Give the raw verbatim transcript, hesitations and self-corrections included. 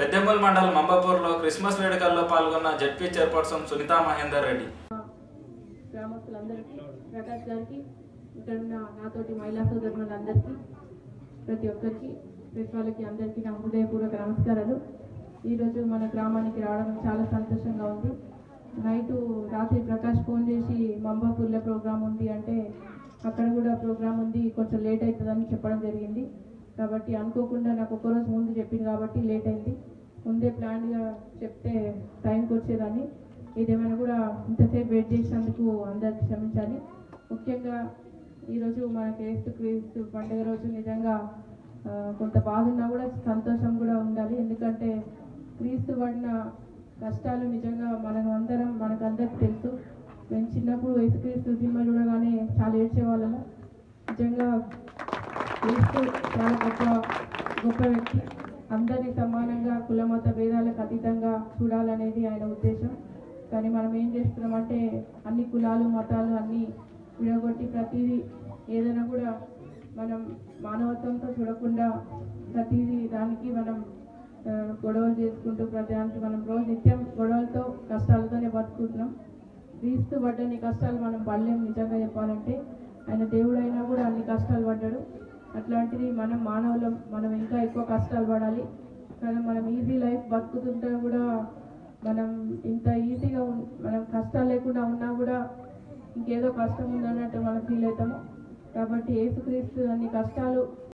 పెద్దెమ్మల్ మండలం మంబాపూర్లో క్రిస్మస్ వేడుకల్లో పాల్గొన్న జడ్పీ చైర్పర్సన్ సునీతా మహేందర్ రెడ్డి. గ్రామస్తులందరికీ, ప్రకాష్ గారికి, ఇక్కడ ఉన్న నాతోటి మహిళా సోదరులందరికీ, ప్రతి ఒక్కరికి, ప్రెస్ వాళ్ళకి అందరికీ నా హృదయపూర్వక నమస్కారాలు. ఈరోజు మన గ్రామానికి రావడం చాలా సంతోషంగా ఉంది. నైటు రాత్రి ప్రకాష్ ఫోన్ చేసి మంబాపూర్లో ప్రోగ్రామ్ ఉంది అంటే అక్కడ కూడా ప్రోగ్రామ్ ఉంది, కొంచెం లేట్ అవుతుందని చెప్పడం జరిగింది. కాబట్టి అనుకోకుండా నాకు ఒక్కరోజు ముందు చెప్పింది కాబట్టి లేట్ అయింది. ముందే ప్లాన్గా చెప్తే టైంకి వచ్చేదాన్ని. ఇదేమైనా కూడా ఇంతసేపు వెయిట్ చేసినందుకు అందరికి క్షమించాలి. ముఖ్యంగా ఈరోజు మన క్రీస్తు క్రీస్తు పండుగ రోజు నిజంగా కొంత బాధ ఉన్నా కూడా సంతోషం కూడా ఉండాలి. ఎందుకంటే క్రీస్తు పడిన కష్టాలు నిజంగా మనం అందరం మనకందరికి తెలుసు. మేము చిన్నప్పుడు యేసుక్రీస్తు సినిమా చూడగానే చాలా ఏడ్చేవాళ్ళము. నిజంగా క్రీస్తు చాలా గొప్ప గొప్ప వ్యక్తి. అందరినీ సమానంగా కులమత భేదాలకు అతీతంగా చూడాలనేది ఆయన ఉద్దేశం. కానీ మనం ఏం చేస్తున్నామంటే అన్ని కులాలు మతాలు అన్నీ విడగొట్టి ప్రతిదీ ఏదైనా కూడా మనం మానవత్వంతో చూడకుండా ప్రతిదీ దానికి మనం గొడవలు చేసుకుంటూ ప్రతి దానికి మనం రోజు నిత్యం గొడవలతో కష్టాలతోనే బతుకుంటున్నాం. క్రీస్తు పడ్డని కష్టాలు మనం పడలేము. నిజంగా చెప్పాలంటే ఆయన దేవుడైనా కూడా అన్ని కష్టాలు పడ్డాడు. అట్లాంటిది మనం మానవులం, మనం ఇంకా ఎక్కువ కష్టాలు పడాలి. కానీ మనం ఈజీ లైఫ్ బతుకుతుంటే కూడా మనం ఇంత ఈజీగా మనం కష్టాలు లేకుండా ఉన్నా కూడా ఇంకేదో కష్టం ఉందన్నట్టు మనం ఫీల్ అవుతాము. కాబట్టి యేసుక్రీస్తు అన్ని కష్టాలు